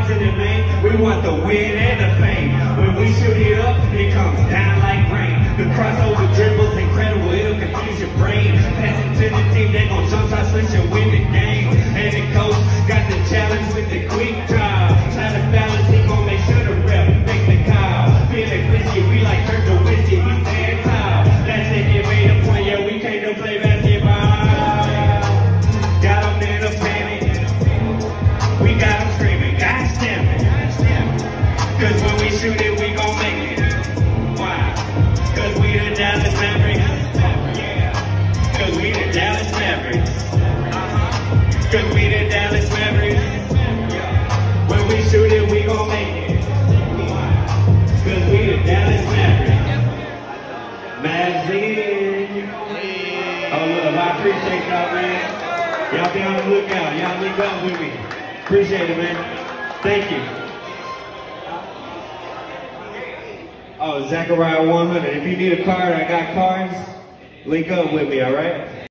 to the main. We want the win and the fame. When we shoot it up, it comes down like rain. The crossover dribbles incredible, it'll confuse your brain. Pass it to the team, they gon' jump shot, switch and win the game. And the coach got the challenge with the quick drive. Try to balance, he gon' make sure the ref makes the call. Feeling risky, we like Kirk the whiskey, we stand tall. That's it, you made a point, yeah, we came to play basketball. Got them in a panic, we got them screaming, gosh damn it. Cause when we shoot it, we gon' make it. Why? Cause we the Dallas Mavericks. Cause we the Dallas Mavericks. Cause we the Dallas Mavericks. When we shoot it, we gon' make it. Cause we the Dallas Mavericks. Mavs in. Oh look, I appreciate y'all, man. Y'all be on the lookout. Y'all link up with me. Appreciate it, man. Thank you. Oh, Zachariah 100. If you need a card, I got cards. Link up with me, alright?